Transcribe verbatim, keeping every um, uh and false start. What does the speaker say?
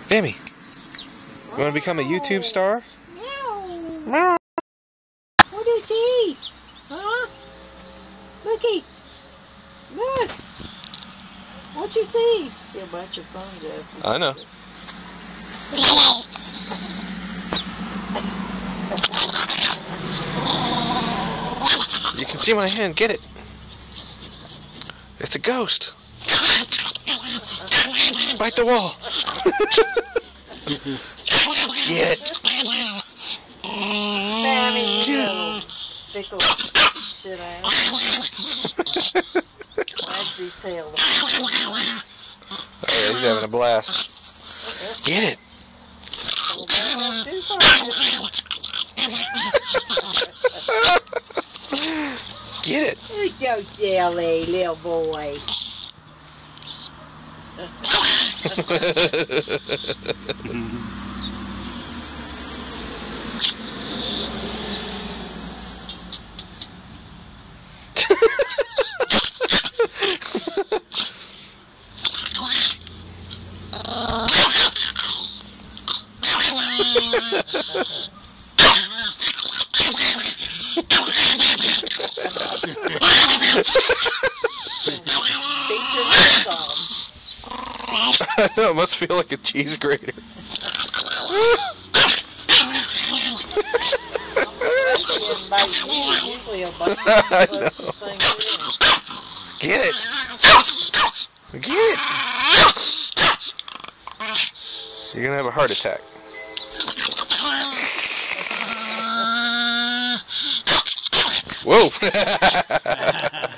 Bammy, you want to become a YouTube star? Meow. Meow. What do you see? Huh? Looky. Look. What you see? You'll bite your thumbs off. I know. You can see my hand. Get it. It's a ghost. Bite the wall. Get it. Mammy, you little fickle shit ass. Wags his tail. Oh, yeah, he's having a blast. Get it. Get it. You're so silly, little boy. I know, it must feel like a cheese grater. I know. Get it. Get it. You're gonna have a heart attack. Whoa.